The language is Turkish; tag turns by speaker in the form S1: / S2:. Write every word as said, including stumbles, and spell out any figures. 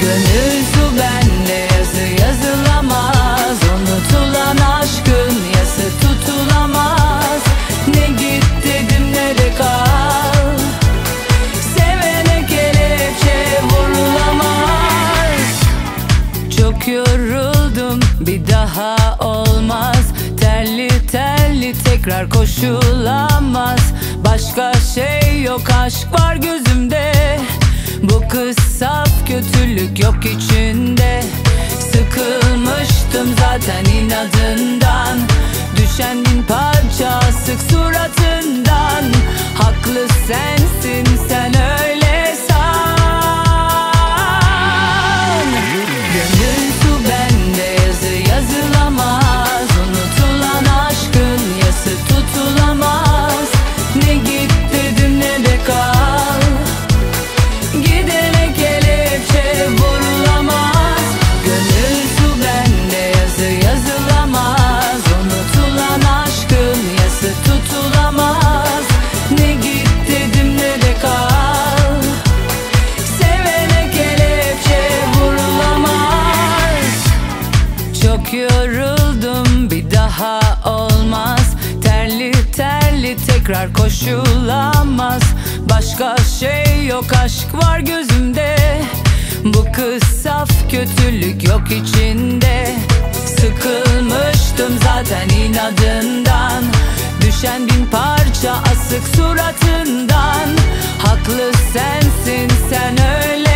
S1: Gönül su bende, yazı yazılamaz. Unutulan aşkın yası tutulamaz. Ne git dedim ne de kal. Sevene kelepçe vurulamaz. Çok yoruldum, bir daha olmaz. Terli terli tekrar koşulamaz. Başka şey yok, aşk var gözümde. Bu kız saf, kötülük yok içinde. Sıkılmıştım zaten inadından. Düşen bin parça sık suratından. Haklı sensin, sen öyle san. Gönül su bende, yazı yazılamaz. Unutulan aşkın yası tutulamaz. Ne git dedim ne de kal. Gidene kelepçe vurulamaz. Gönül su bende, yazı yazılamaz. Unutulan aşkın yası tutulamaz. Ne git dedim ne de kal. Sevene kelepçe vurulamaz. Çok yoruldum, bir daha olmaz. Terli terli tekrar koşulamaz. Başka şey yok, aşk var gözümde. Bu kız saf, kötülük yok içinde. Sıkılmıştım zaten inadından. Düşen bin parça asık suratından. Haklı sensin, sen öyle